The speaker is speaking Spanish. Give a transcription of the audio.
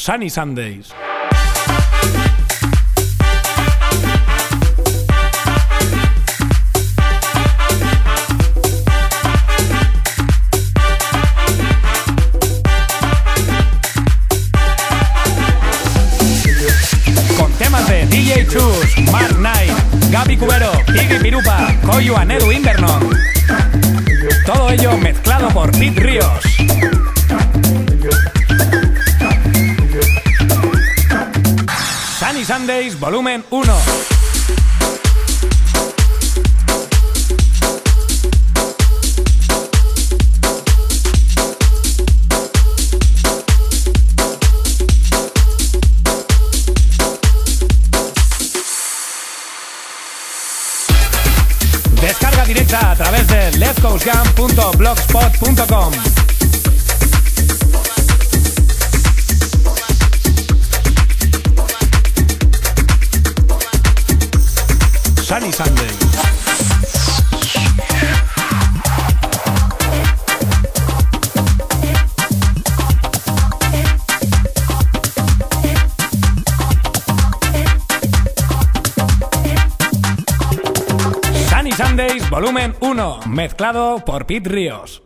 Sunny Sundays. Con temas de DJ Chus, Mark Knight, Gaby Cubero, Iggy Pirupa, Koyu and Edu Invernon. Todo ello mezclado por Pete Ríos. Sunny Sundays, volumen 1. Descarga directa a través de letsgoesjam.blogspot.com. Sunny Sunday. Sunny Sundays, volumen 1, mezclado por Pete Ríos.